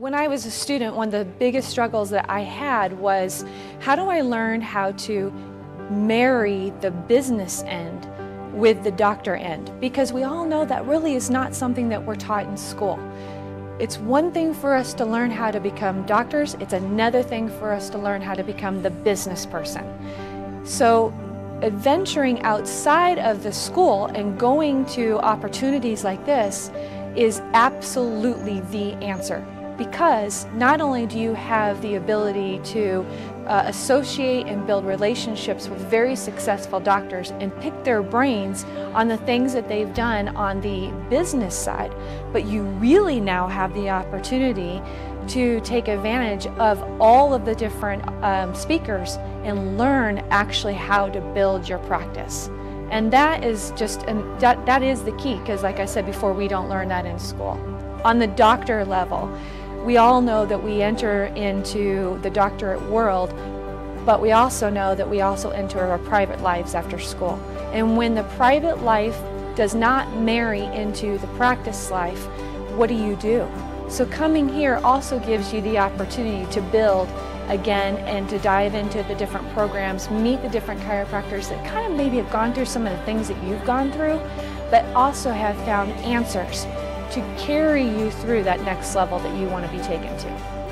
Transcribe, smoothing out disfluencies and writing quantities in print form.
When I was a student, one of the biggest struggles that I had was, how do I learn how to marry the business end with the doctor end? Because we all know that really is not something that we're taught in school. It's one thing for us to learn how to become doctors, it's another thing for us to learn how to become the business person. So adventuring outside of the school and going to opportunities like this is absolutely the answer. Because not only do you have the ability to associate and build relationships with very successful doctors and pick their brains on the things that they've done on the business side, but you really now have the opportunity to take advantage of all of the different speakers and learn actually how to build your practice. And that is just, that is the key, because like I said before, we don't learn that in school. On the doctor level, we all know that we enter into the doctorate world, but we also know that we also enter our private lives after school. And when the private life does not marry into the practice life, what do? So coming here also gives you the opportunity to build again and to dive into the different programs, meet the different chiropractors that kind of maybe have gone through some of the things that you've gone through, but also have found answers to carry you through that next level that you want to be taken to.